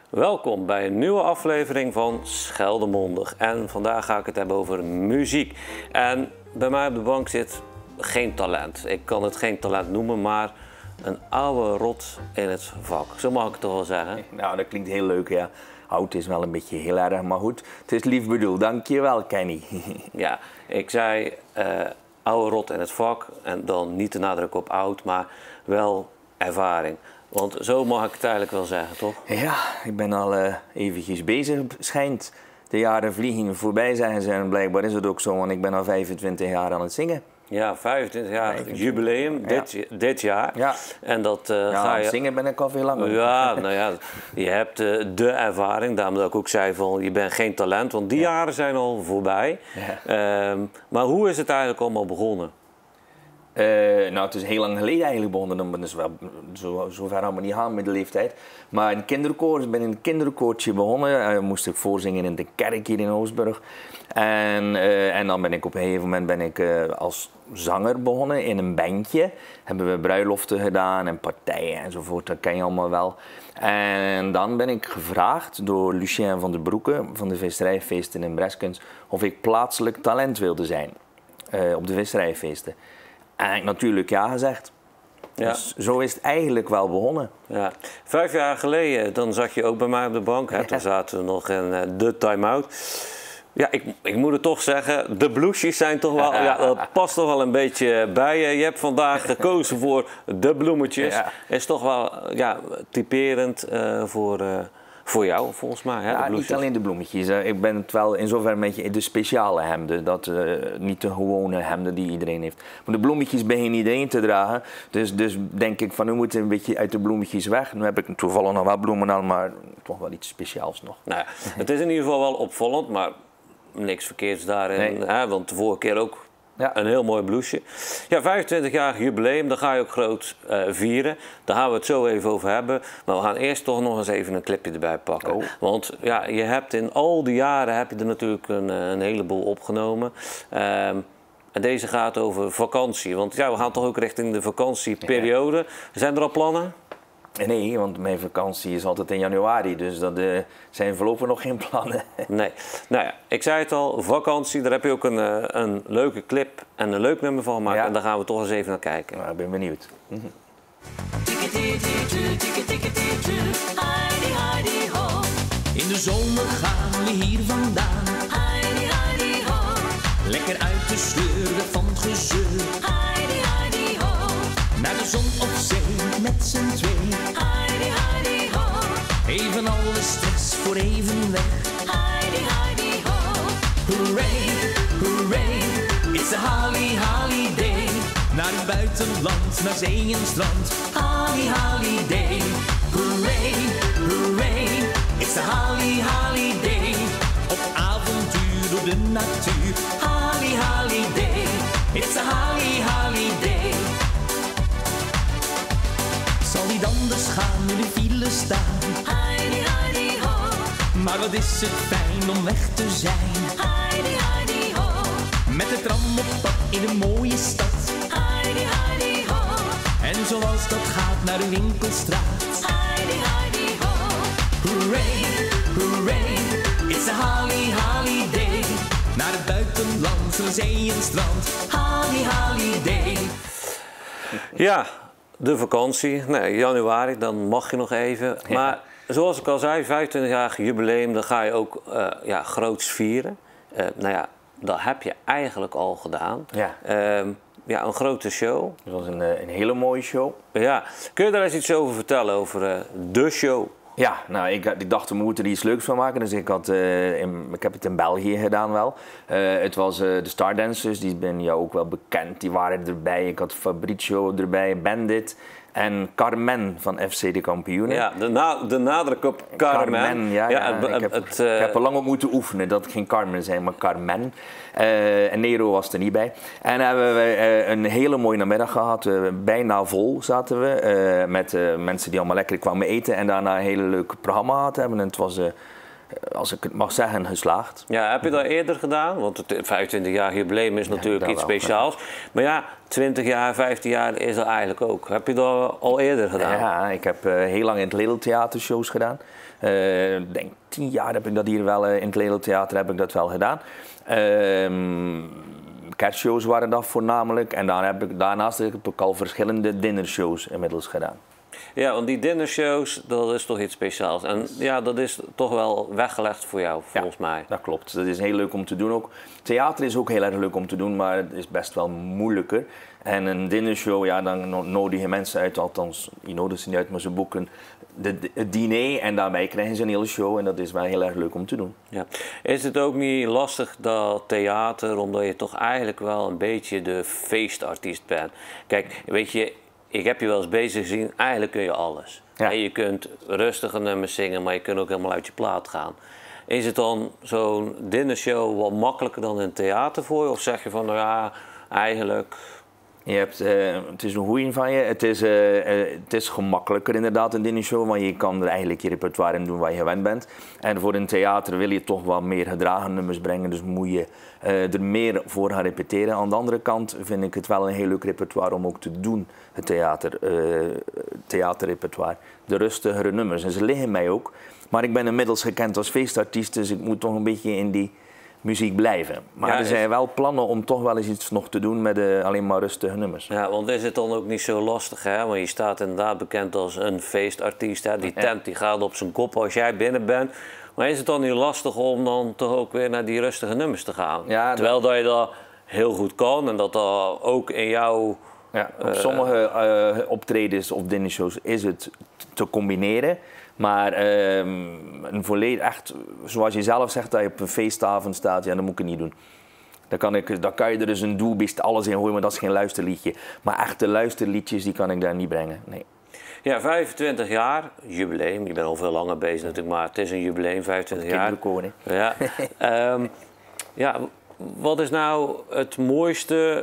Welkom bij een nieuwe aflevering van Scheldemondig. En vandaag ga ik het hebben over muziek. En bij mij op de bank zit geen talent. Ik kan het geen talent noemen, maar een oude rot in het vak. Zo mag ik het toch wel zeggen? Nou, dat klinkt heel leuk, ja. Oud is wel een beetje heel erg, maar goed. Het is lief bedoeld. Dankjewel, Kenny. Ja, ik zei oude rot in het vak. En dan niet de nadruk op oud, maar wel ervaring. Want zo mag ik het eigenlijk wel zeggen, toch? Ja, ik ben al eventjes bezig, schijnt. De jaren vliegen voorbij, zeggen ze. En blijkbaar is het ook zo, want ik ben al 25 jaar aan het zingen. Ja, 25 jaar jubileum dit jaar. Ja. En dat ga je... zingen ben ik al veel langer. Ja, nou ja, je hebt de ervaring. Daarom dat ik ook zei van, je bent geen talent. Want die jaren zijn al voorbij. Ja. Maar hoe is het eigenlijk allemaal begonnen? Nou, het is heel lang geleden eigenlijk begonnen. Dus zo ver gaan we niet gaan met de leeftijd. Maar in kinderkoor, ik ben in een kinderkoortje begonnen. Moest ik voorzingen in de kerk hier in Oostburg. En dan ben ik op een gegeven moment als zanger begonnen in een bandje. Hebben we bruiloften gedaan en partijen enzovoort. Dat ken je allemaal wel. En dan ben ik gevraagd door Lucien van der Broeke van de visserijfeesten in Breskens of ik plaatselijk talent wilde zijn op de visserijfeesten. En ik natuurlijk ja gezegd. Ja. Dus zo is het eigenlijk wel begonnen. Ja. 5 jaar geleden dan zat je ook bij mij op de bank. Hè? Ja. Toen zaten we nog in de time-out. Ja, ik moet het toch zeggen, de blouses zijn toch wel, ja, dat past toch wel een beetje bij je. Je hebt vandaag gekozen voor de bloemetjes. Ja. Is toch wel typerend voor jou, volgens mij. Hè, ja, niet alleen de bloemetjes. Ik ben het wel in zoverre met je de speciale hemden. Niet de gewone hemden die iedereen heeft. Maar de bloemetjes begint iedereen te dragen. Dus denk ik van, nu moeten we een beetje uit de bloemetjes weg. Nu heb ik toevallig nog wel bloemen aan, maar toch wel iets speciaals nog. Nou, het is in ieder geval wel opvallend, maar niks verkeerds daarin. Nee. Hè, want de vorige keer ook een heel mooi blouseje. Ja, 25-jarig jubileum, daar ga je ook groot vieren. Daar gaan we het zo even over hebben. Maar we gaan eerst toch nog eens even een clipje erbij pakken. Oh. Want ja, je hebt in al die jaren heb je er natuurlijk een heleboel opgenomen. En deze gaat over vakantie. Want ja, we gaan toch ook richting de vakantieperiode. Zijn er al plannen? Nee, want mijn vakantie is altijd in januari, dus dat zijn voorlopig nog geen plannen. Nee. Nou ja, ik zei het al, vakantie, daar heb je ook een leuke clip en een leuk nummer van gemaakt. Ja. En daar gaan we toch eens even naar kijken. Nou, ik ben benieuwd. In de zomer gaan we hier vandaan. Lekker uit de sleur van het gezeur. Naar de zon op zee met z'n twee. Even alle stress voor even weg. Hooray, hooray, it's a holiday. Naar het buitenland, naar zee en strand. Holiday, hooray, hooray, it's a holiday. Op avontuur door de natuur. Holiday, it's a holiday. Zal niet anders gaan nu de file staan. Maar wat is het fijn om weg te zijn. Met de tram op pad in een mooie stad. En zoals dat gaat naar de winkelstraat. Hooray, hooray, it's a holiday. Naar het buitenland, naar zee en strand. Holiday. Ja, de vakantie. Nee, januari, dan mag je nog even. Maar zoals ik al zei, 25-jarig jubileum, dan ga je ook groots vieren. Nou ja, dat heb je eigenlijk al gedaan. Ja, een grote show. Dat was een hele mooie show. Ja, kun je daar eens iets over vertellen, over de show? Ja, nou, ik dacht we moeten er iets leuks van maken, dus ik heb het in België gedaan wel. Het was de Stardancers, die ben je ook wel bekend, die waren erbij. Ik had Fabrizio erbij, Bandit en Carmen van FC de Kampioenen. Ja, de nadruk op Carmen. Ik heb er lang op moeten oefenen dat het geen Carmen zijn, maar Carmen. En Nero was er niet bij. En hebben we een hele mooie namiddag gehad. Bijna vol zaten we. Met mensen die allemaal lekker kwamen eten. En daarna een hele leuke programma gehad hebben. En het was als ik het mag zeggen, geslaagd. Ja, heb je dat eerder gedaan? Want het 25-jarig jubileum is natuurlijk iets speciaals. Ja. Maar ja, 20 jaar, 15 jaar is dat eigenlijk ook. Heb je dat al eerder gedaan? Ja, ik heb heel lang in het Ledel Theater shows gedaan. Ik denk 10 jaar heb ik dat hier wel, in het Ledel Theater heb ik dat wel gedaan. Kerstshows waren dat voornamelijk. En daarnaast heb ik al verschillende dinnershows inmiddels gedaan. Ja, want die dinnershows, dat is toch iets speciaals. En ja, dat is toch wel weggelegd voor jou, volgens mij. Dat klopt. Dat is heel leuk om te doen ook. Theater is ook heel erg leuk om te doen, maar het is best wel moeilijker. En een dinnershow, ja, dan nodig je mensen uit, althans, je nodigt ze niet uit, maar ze boeken het diner en daarbij krijgen ze een hele show en dat is wel heel erg leuk om te doen. Ja. Is het ook niet lastig, dat theater, omdat je toch eigenlijk wel een beetje de feestartiest bent? Kijk, weet je, ik heb je wel eens bezig gezien, eigenlijk kun je alles. Ja. Je kunt rustige nummers zingen, maar je kunt ook helemaal uit je plaat gaan. Is het dan zo'n dinnershow wat makkelijker dan een theater voor je? Of zeg je van, nou ja, eigenlijk... Het is een goeie van je. Het is gemakkelijker inderdaad een dinnershow, want je kan er eigenlijk je repertoire in doen waar je gewend bent. En voor een theater wil je toch wat meer gedragen nummers brengen, dus moet je er meer voor gaan repeteren. Aan de andere kant vind ik het wel een heel leuk repertoire om ook te doen, het theaterrepertoire. De rustigere nummers, en ze liggen mij ook. Maar ik ben inmiddels gekend als feestartiest, dus ik moet toch een beetje in die muziek blijven. Maar ja, er zijn wel plannen om toch wel eens iets nog te doen met alleen maar rustige nummers. Ja, want is het dan ook niet zo lastig, hè? Want je staat inderdaad bekend als een feestartiest, hè? Die tent die gaat op zijn kop als jij binnen bent. Maar is het dan niet lastig om dan toch ook weer naar die rustige nummers te gaan? Ja, terwijl dat je dat heel goed kan en dat dat ook in jouw... Ja, op sommige optredens of dinnershows is het te combineren. Maar een volledig, echt, zoals je zelf zegt, dat je op een feestavond staat, ja, dat moet ik niet doen. Dan kan je er dus een doelbeest alles in gooien, maar dat is geen luisterliedje. Maar echte luisterliedjes, die kan ik daar niet brengen, nee. Ja, 25 jaar, jubileum. Je bent al veel langer bezig natuurlijk, maar het is een jubileum, 25 jaar. Kinderkoning. Ja. Ja, wat is nou het mooiste,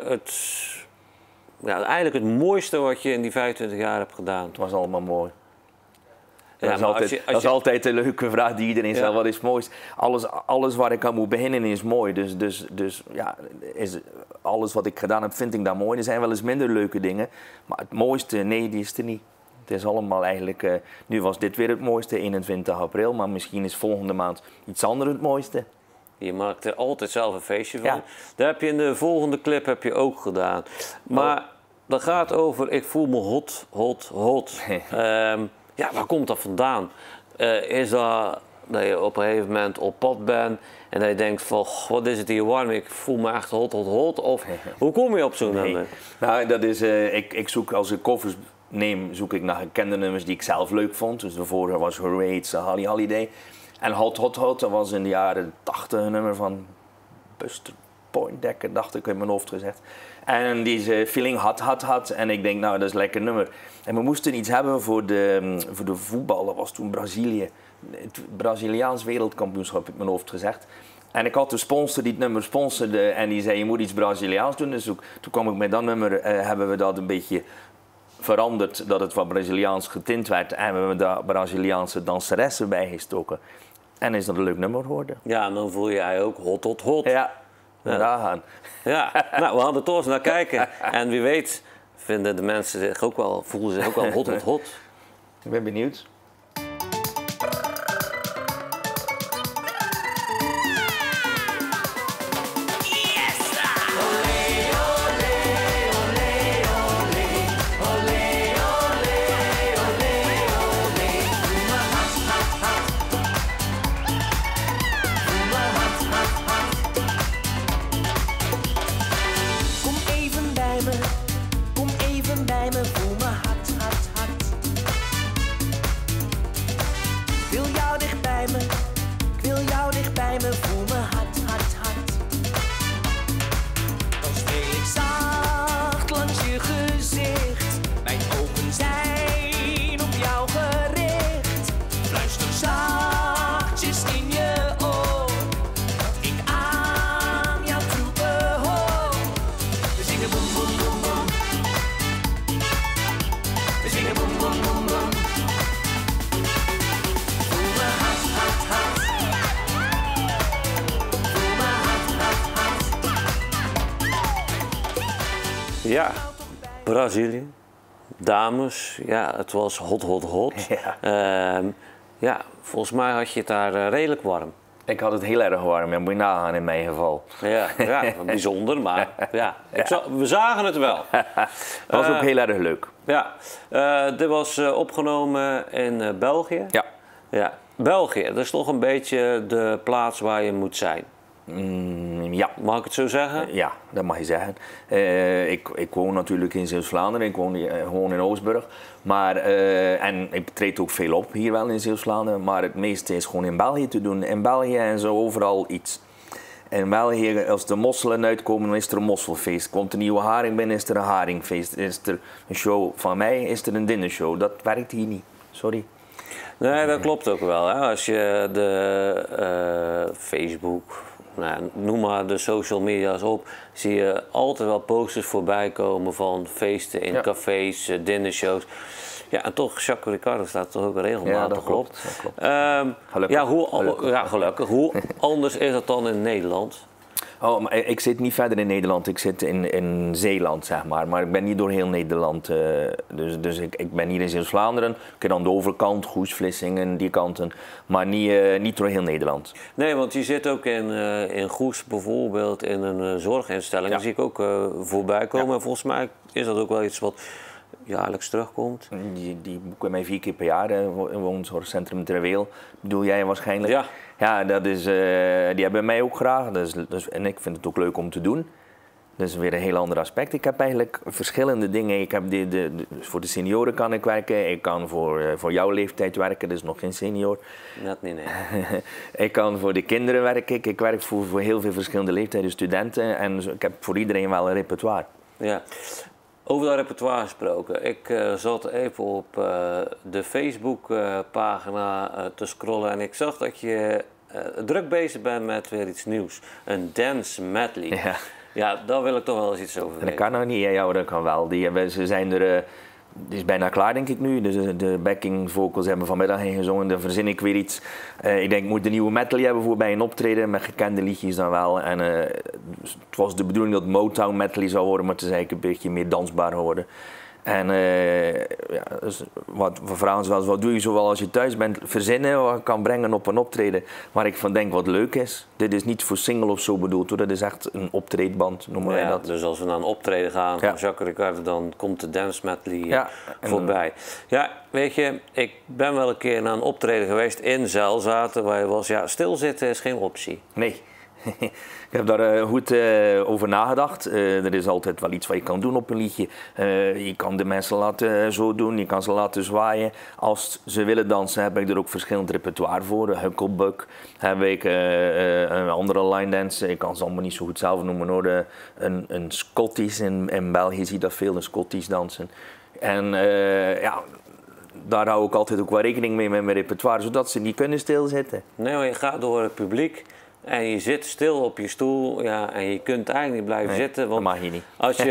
eigenlijk het mooiste wat je in die 25 jaar hebt gedaan? Het was allemaal mooi. Ja, dat is altijd een leuke vraag die iedereen stelt. Wat is het mooiste? Alles waar ik aan moet beginnen is mooi. Dus ja, alles wat ik gedaan heb, vind ik dat mooi. Er zijn wel eens minder leuke dingen. Maar het mooiste, nee, die is er niet. Het is allemaal eigenlijk... nu was dit weer het mooiste, 21 april. Maar misschien is volgende maand iets anders het mooiste. Je maakt er altijd zelf een feestje van. Ja. Dat heb je in de volgende clip ook gedaan. Maar dat gaat over, ik voel me hot, hot, hot. Ja, waar komt dat vandaan? Is dat je op een gegeven moment op pad bent en dat je denkt van, wat is het hier warm, ik voel me echt hot, hot, hot? Of hoe kom je op zo'n nummer? Nou, dat is, ik zoek, als ik covers neem, zoek ik naar gekende nummers die ik zelf leuk vond. Dus de vorige was Hooray, Holly Holiday. En Hot, Hot, Hot, dat was in de jaren 80 een nummer van Buster Poindexter, dacht ik in mijn hoofd gezegd. En die is feeling hot, hot, hot. En ik denk, nou, dat is een lekker nummer. En we moesten iets hebben voor de voetbal. Dat was toen Brazilië. Het Braziliaans wereldkampioenschap, heb ik in mijn hoofd gezegd. En ik had de sponsor die het nummer sponsorde. En die zei, je moet iets Braziliaans doen. Dus toen kwam ik met dat nummer, hebben we dat een beetje veranderd. Dat het wat Braziliaans getint werd. En hebben we daar Braziliaanse danseressen bijgestoken. En is dat een leuk nummer geworden. Ja, en dan voel je je ook hot, hot, hot. Ja. Daar gaan. Ja, nou, we gaan er toch eens naar kijken. En wie weet vinden de mensen zich ook wel, voelen zich ook wel hot, hot, hot. Ik ben benieuwd. Ja, Brazilië. Dames, ja, het was hot. Ja. Ja, volgens mij had je het daar redelijk warm. Ik had het heel erg warm, ja, moet je nagaan in mijn geval. Ja, bijzonder, maar ja, we zagen het wel. Dat was ook heel erg leuk. Ja, dit was opgenomen in België. Ja. België, dat is toch een beetje de plaats waar je moet zijn. Ja. Mag ik het zo zeggen? Ja, dat mag je zeggen. Ik woon natuurlijk in Zeeuws-Vlaanderen, ik woon gewoon in Oostburg. Maar, en ik treed ook veel op hier wel in Zeeuws-Vlaanderen, maar het meeste is gewoon in België te doen. In België en zo overal iets. In België, als de mosselen uitkomen, dan is er een mosselfeest. Komt een nieuwe haring binnen, is er een haringfeest. Is er een show van mij, is er een dinnershow. Dat werkt hier niet, sorry. Nee, dat klopt ook wel. Hè. Als je de Facebook, noem maar de social media's op, zie je altijd wel posters voorbij komen van feesten in cafés, dinnershows. Ja, en toch, Jacques Riccardo staat toch ook regelmatig op. Dat klopt. Gelukkig. Gelukkig. Hoe anders is dat dan in Nederland? Oh, maar ik zit niet verder in Nederland, ik zit in Zeeland, zeg maar. Maar ik ben niet door heel Nederland. Dus ik ben hier in Zeeuws-Vlaanderen, ik ben aan de overkant, Goes, Vlissingen, die kanten. Maar niet door heel Nederland. Nee, want je zit ook in Goes bijvoorbeeld in een zorginstelling. Dat zie ik ook voorbij komen. Ja. En volgens mij is dat ook wel iets wat jaarlijks terugkomt. Die boeken mij 4 keer per jaar, woonzorgcentrum Terweel, bedoel jij waarschijnlijk. Ja. Ja, dat is, die hebben mij ook graag. En ik vind het ook leuk om te doen. Dat is weer een heel ander aspect. Ik heb eigenlijk verschillende dingen. Ik heb voor de senioren kan ik werken. Ik kan voor jouw leeftijd werken, dus nog geen senior. Net niet, nee. Ik kan voor de kinderen werken. Ik werk voor heel veel verschillende leeftijden, studenten. En ik heb voor iedereen wel een repertoire. Ja. Over dat repertoire gesproken. Ik zat even op de Facebook-pagina te scrollen en ik zag dat je druk bezig bent met weer iets nieuws. Een dance medley. Ja. Ja, daar wil ik toch wel eens iets over weten. Dat kan nou niet, ja, dat kan wel. Ze zijn er, die is bijna klaar denk ik nu. Dus de backing vocals hebben vanmiddag ingezongen, dan verzin ik weer iets. Ik denk, ik moet een nieuwe medley hebben voor bij een optreden, met gekende liedjes dan wel. En het was de bedoeling dat het Motown medley zou worden, maar het is eigenlijk een beetje meer dansbaar geworden. En dus wat we vragen ze wel eens, wat doe je zoal als je thuis bent? Verzinnen wat je kan brengen op een optreden waar ik van denk wat leuk is. Dit is niet voor single of zo bedoeld hoor, dat is echt een optreedband, noemen wij dat. Dus als we naar een optreden gaan van Jacques Riccardo, dan komt de dance medley voorbij. Ja, weet je, ik ben wel een keer naar een optreden geweest in Zelzaten waar je was, stilzitten is geen optie. Nee. Ik heb daar goed over nagedacht. Er is altijd wel iets wat je kan doen op een liedje. Je kan de mensen laten zo doen, je kan ze laten zwaaien. Als ze willen dansen heb ik er ook verschillend repertoire voor. Hucklebuck heb ik, een andere line dance. Ik kan ze allemaal niet zo goed zelf noemen hoor. Een Scottish, in België zie je dat veel, een Scottish dansen. En daar hou ik altijd ook wel rekening mee met mijn repertoire, zodat ze niet kunnen stilzitten. Nee, maar je gaat door het publiek. En je zit stil op je stoel en je kunt eigenlijk niet blijven zitten. Want dat mag je niet.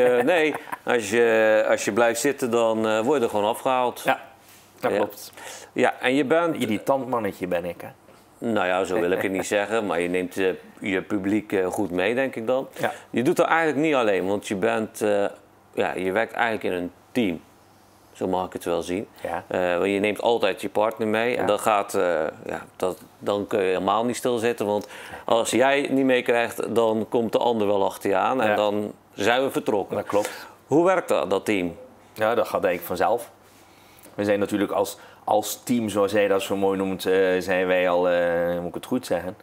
Als je blijft zitten, dan word je er gewoon afgehaald. Ja, dat klopt. Ja, en je bent... Irritant mannetje ben ik, hè? Nou ja, zo wil ik het niet zeggen, maar je neemt je publiek goed mee, denk ik dan. Ja. Je doet dat eigenlijk niet alleen, want je werkt eigenlijk in een team. Zo mag ik het wel zien. Ja. Je neemt altijd je partner mee en dat gaat, dan kun je helemaal niet stilzitten. Want als jij niet meekrijgt, dan komt de ander wel achter je aan en dan zijn we vertrokken. Dat klopt. Hoe werkt dat team? Ja, dat gaat eigenlijk vanzelf. We zijn natuurlijk als team, zoals jij dat zo mooi noemt, zijn wij al, moet ik het goed zeggen,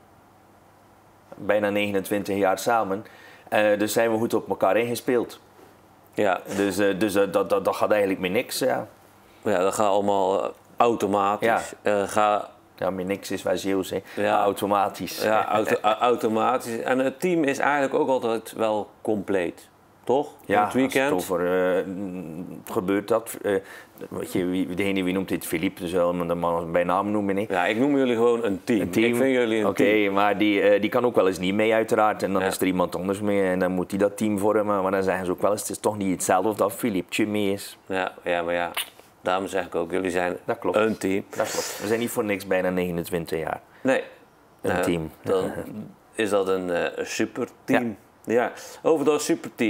bijna 29 jaar samen. Dus zijn we goed op elkaar ingespeeld. Ja. Dus dat gaat eigenlijk met niks. Ja, dat gaat allemaal automatisch. Ja. Met niks is wel Zeeuws, hè. Ja. Automatisch. Ja, automatisch. En het team is eigenlijk ook altijd wel compleet, toch? Ja, het weekend. Als het over gebeurt dat. Degene wie noemt dit Philippe, dus wel de man bij naam noemen. Nee. Ja, ik noem jullie gewoon een team. Ik vind jullie een team. Oké, maar die kan ook wel eens niet mee uiteraard. En dan is er iemand anders mee en dan moet die dat team vormen. Maar dan zeggen ze ook wel eens, het is toch niet hetzelfde of dat Philippe mee is. Maar daarom zeg ik ook, jullie zijn een team. Dat klopt. We zijn niet voor niks bijna 29 jaar. Nee. Een team. Dan is dat een superteam. Ja. Over dat superteam.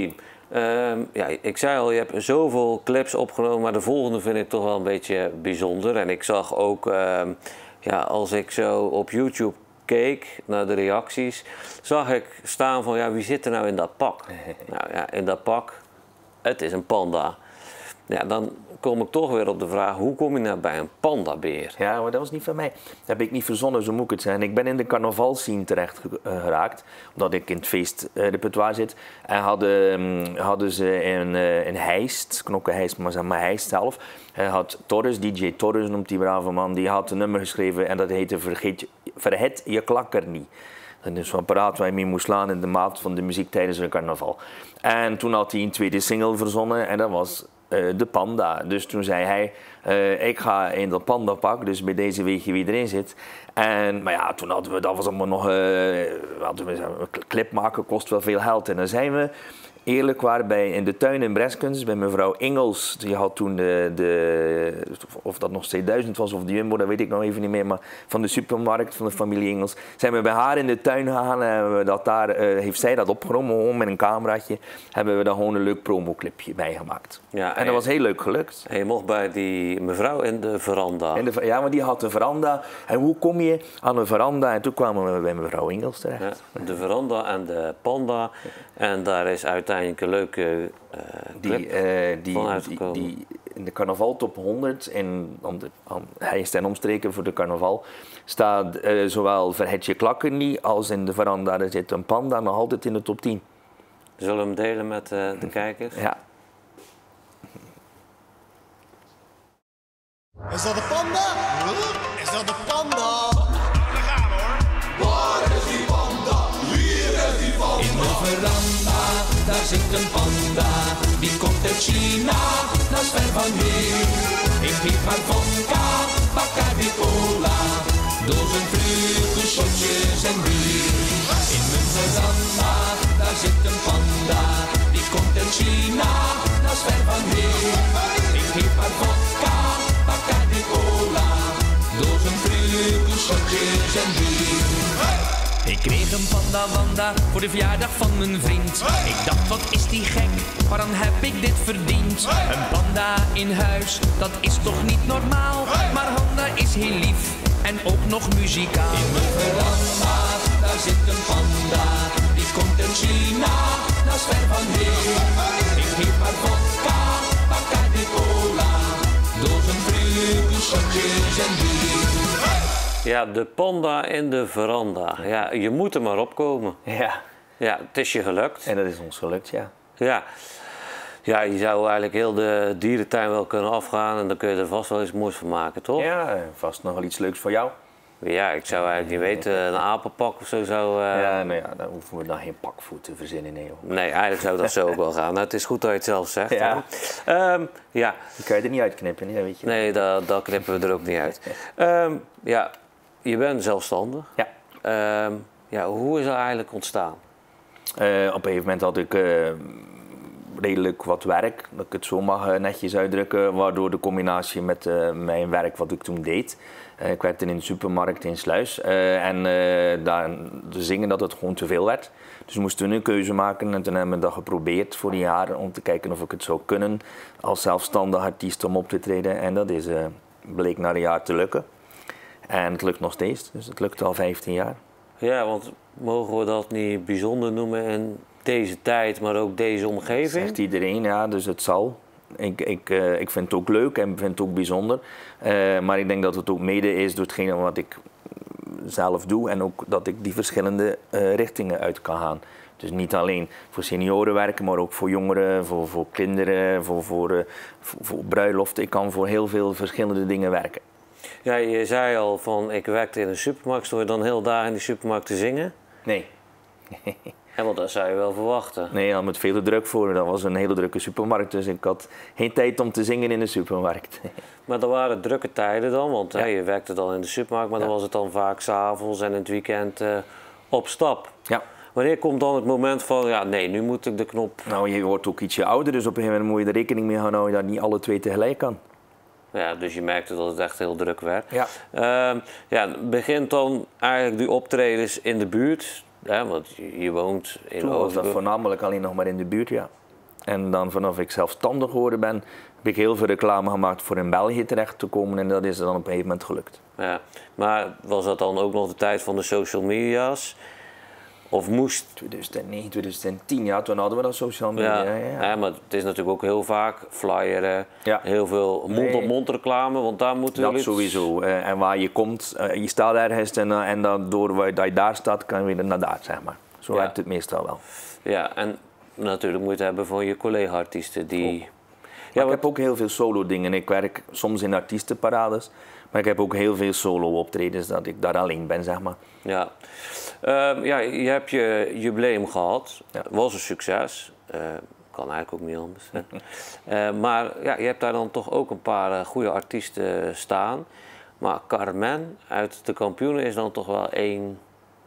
Ja, ik zei al, je hebt zoveel clips opgenomen, maar de volgende vind ik toch wel een beetje bijzonder. En ik zag ook, ja, als ik zo op YouTube keek naar de reacties, zag ik staan van, ja, wie zit er nou in dat pak? Nou ja, in dat pak, het is een panda. Ja, dan kom ik toch weer op de vraag, hoe kom je nou bij een pandabeer? Ja, maar dat was niet van mij. Dat heb ik niet verzonnen, zo moet ik het zeggen. Ik ben in de carnavalscene terecht geraakt, omdat ik in het feestrepertoire zit. En hadden ze in Heist, Knokke Heist, maar zeg maar Heist zelf, had Torres, DJ Torres noemt die brave man, die had een nummer geschreven en dat heette Verhet je klakker niet. Dat is een apparaat waar je mee moest slaan in de maat van de muziek tijdens een carnaval. En toen had hij een tweede single verzonnen en dat was de Panda. Dus toen zei hij, ik ga in dat pandapak, dus bij deze weet je wie erin zit. Maar ja, toen hadden we, dat was allemaal nog, een clip maken kost wel veel geld. En dan zijn we eerlijk waar in de tuin in Breskens, bij mevrouw Ingels. Die had toen of dat nog steeds 1000 was of de Jumbo, dat weet ik nog even niet meer. Maar van de supermarkt van de familie Ingels. Zijn we bij haar in de tuin gegaan en heeft zij dat opgenomen, gewoon met een cameraatje. Hebben we daar gewoon een leuk promoclipje bij gemaakt. Ja, en dat was heel leuk gelukt. En je mocht bij die mevrouw in de veranda. Ja, maar die had een veranda. En hoe kom je aan een veranda? En toen kwamen we bij mevrouw Ingels terecht. Ja, de veranda en de panda. En daar is uiteindelijk een leuke clip van uitgekomen. Die in de carnaval top 100, hij is ten omstreken voor de carnaval, staat zowel Verhet je klakker niet als in de veranda. Er zit een panda nog altijd in de top 10. Zullen we hem delen met de kijkers? Ja. Is dat de panda? Is dat de panda? Daar gaan we hoor. Waar is die panda? Hier is die panda. In de veranda, daar zit een panda. Die komt uit China, dat is ver van hier. Ik geef maar vodka, Bacardi Cola. Dozen vlugge shotjes en bier. In mijn veranda, daar zit een panda. Die komt uit China, dat is ver van hier. Ik geef maar vodka, Bacardi Cola. Dozen vlugge shotjes en bier. Ik kreeg een panda voor de verjaardag van mijn vriend. Ik dacht, wat is die gek, waarom heb ik dit verdiend? Een panda in huis, dat is toch niet normaal? Maar Honda is heel lief en ook nog muzikaal. In mijn veranda, daar zit een panda. Die komt uit China, dat is ver van hier. Ik geef maar vodka, Bacardi Cola. Dozen vlugge shotjes en bier. Ja, de panda in de veranda. Ja, je moet er maar opkomen. Ja. Ja, het is je gelukt. En dat is ons gelukt, ja. Ja. Ja, je zou eigenlijk heel de dierentuin wel kunnen afgaan en dan kun je er vast wel iets moois van maken, toch? Ja, vast nog wel iets leuks voor jou. Ja, ik zou eigenlijk niet weten, een apenpak of zo zou... Ja, nou ja, dan hoeven we dan geen pakvoet te verzinnen, nee. Nee, eigenlijk zou dat zo ook wel gaan. Nou, het is goed dat je het zelf zegt. Ja. Ja. Die kan je er niet uitknippen, hè, weet je. Nee, dat knippen we er ook niet uit. Ja, je bent zelfstandig. Ja. Ja, hoe is dat eigenlijk ontstaan? Op een gegeven moment had ik redelijk wat werk, dat ik het zo mag netjes uitdrukken, waardoor de combinatie met mijn werk wat ik toen deed. Ik werkte in de supermarkt in Sluis daar zingen dat het gewoon te veel werd. Dus moesten we een keuze maken en toen hebben we dat geprobeerd voor een jaar om te kijken of ik het zou kunnen als zelfstandig artiest om op te treden. En dat bleek na een jaar te lukken. En het lukt nog steeds, dus het lukt al 15 jaar. Ja, want mogen we dat niet bijzonder noemen in deze tijd, maar ook deze omgeving? Dat zegt iedereen, ja, dus het zal. Ik vind het ook leuk en vind het ook bijzonder. Maar ik denk dat het ook mede is door hetgene wat ik zelf doe en ook dat ik die verschillende richtingen uit kan gaan. Dus niet alleen voor senioren werken, maar ook voor jongeren, voor kinderen, voor bruiloften. Ik kan voor heel veel verschillende dingen werken. Ja, je zei al van ik werkte in een supermarkt. Stond je dan heel dagen in die supermarkt te zingen? Nee. Ja, want dat zou je wel verwachten. Nee, daar met veel te druk voor. Dat was een hele drukke supermarkt, dus ik had geen tijd om te zingen in de supermarkt. Maar er waren drukke tijden dan, want ja. Je werkte dan in de supermarkt, maar dan was het dan vaak 's avonds en in het weekend op stap. Ja. Wanneer komt dan het moment van, ja nee, nu moet ik de knop... Nou, je wordt ook ietsje ouder, dus op een gegeven moment moet je er rekening mee houden dat je niet alle twee tegelijk kan. Ja, dus je merkte dat het echt heel druk werd. Ja. Ja, begint dan eigenlijk die optredens in de buurt, want je woont in Toen was dat Oostburg. voornamelijk alleen nog maar in de buurt, ja. En dan vanaf ik zelfstandig geworden ben, heb ik heel veel reclame gemaakt voor in België terecht te komen. En dat is dan op een gegeven moment gelukt. Ja, maar was dat dan ook nog de tijd van de social media's? Of moest... 2009, 2010, ja, toen hadden we dat social media. Ja, maar het is natuurlijk ook heel vaak flyeren, heel veel mond-op-mond reclame, want daar moeten we... Dat sowieso. En waar je komt, je staat ergens en dan door dat je daar staat, kan je weer naar daar, zeg maar. Zo werkt het meestal wel. Ja, en natuurlijk moet je het hebben van je collega-artiesten die... Ja, ik heb ook heel veel solo dingen. Ik werk soms in artiestenparades, maar ik heb ook heel veel solo optredens dat ik daar alleen ben, zeg maar. Ja, je hebt je jubileum gehad. Was een succes. Kan eigenlijk ook niet anders. Maar ja, je hebt daar dan toch ook een paar goede artiesten staan. Maar Carmen uit de Kampioenen is dan toch wel een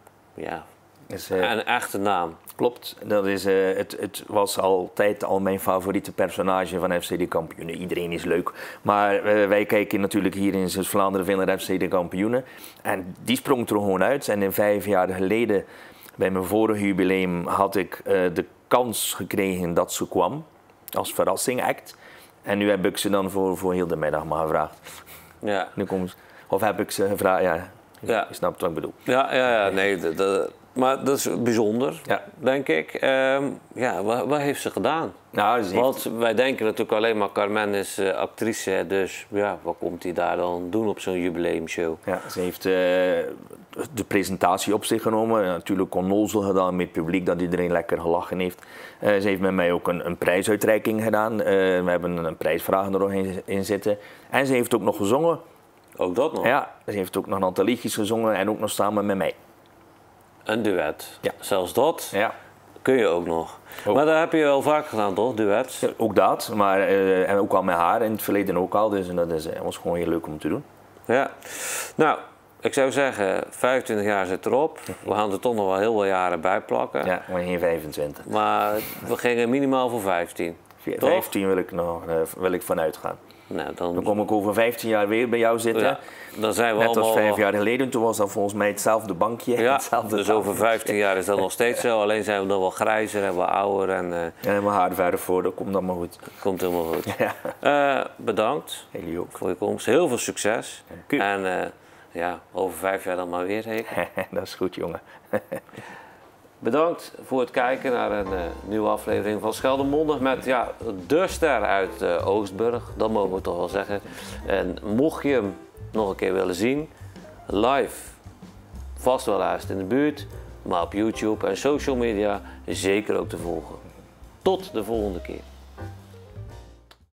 echte naam. Klopt, dat is, het was altijd al mijn favoriete personage van FC de Kampioenen. Iedereen is leuk, maar wij kijken natuurlijk hier in Zuid-Vlaanderen veel naar FC de Kampioenen. En die sprong er gewoon uit. En in 5 jaar geleden, bij mijn vorige jubileum, had ik de kans gekregen dat ze kwam als verrassing-act. En nu heb ik ze dan voor heel de middag maar gevraagd. Ja. Of heb ik ze gevraagd, je snapt wat ik bedoel. Nee, maar dat is bijzonder, denk ik. Wat heeft ze gedaan? Nou, Want wij denken natuurlijk alleen maar Carmen is actrice, dus wat komt hij daar dan doen op zo'n jubileumshow? Ja, ze heeft de presentatie op zich genomen, natuurlijk onnozel gedaan met het publiek, dat iedereen lekker gelachen heeft. Ze heeft met mij ook een prijsuitreiking gedaan, we hebben een prijsvraag er nog in zitten. En ze heeft ook nog gezongen. Ook dat nog? Ja, ze heeft ook nog een aantal liedjes gezongen en ook nog samen met mij. Een duet? Ja. Zelfs dat? Ja. Kun je ook nog. Maar dat heb je wel vaak gedaan, toch? Duets? Ja, ook dat, maar en ook al met haar in het verleden ook al. Dus dat was gewoon heel leuk om te doen. Ja. Nou, ik zou zeggen, 25 jaar zit erop. We gaan er toch nog wel heel veel jaren bij plakken. Ja, maar geen 25. Maar we gingen minimaal voor 15. 15 wil ik vanuit gaan. Nou, dan kom ik over 15 jaar weer bij jou zitten. Ja, dan zijn we net allemaal... als 5 jaar geleden, toen was dat volgens mij hetzelfde bankje. Ja, hetzelfde dus over 15 jaar is dat nog steeds zo. Alleen zijn we dan wel grijzer en wat ouder. En mijn haar verder voor, dat komt allemaal goed. Komt helemaal goed. Bedankt voor je komst. Heel veel succes. En over 5 jaar dan maar weer. Dat is goed, jongen. Bedankt voor het kijken naar een nieuwe aflevering van Scheldermondig met de ster uit Oostburg, dat mogen we toch wel zeggen. En mocht je hem nog een keer willen zien, live, vast wel ergens in de buurt, maar op YouTube en social media zeker ook te volgen. Tot de volgende keer.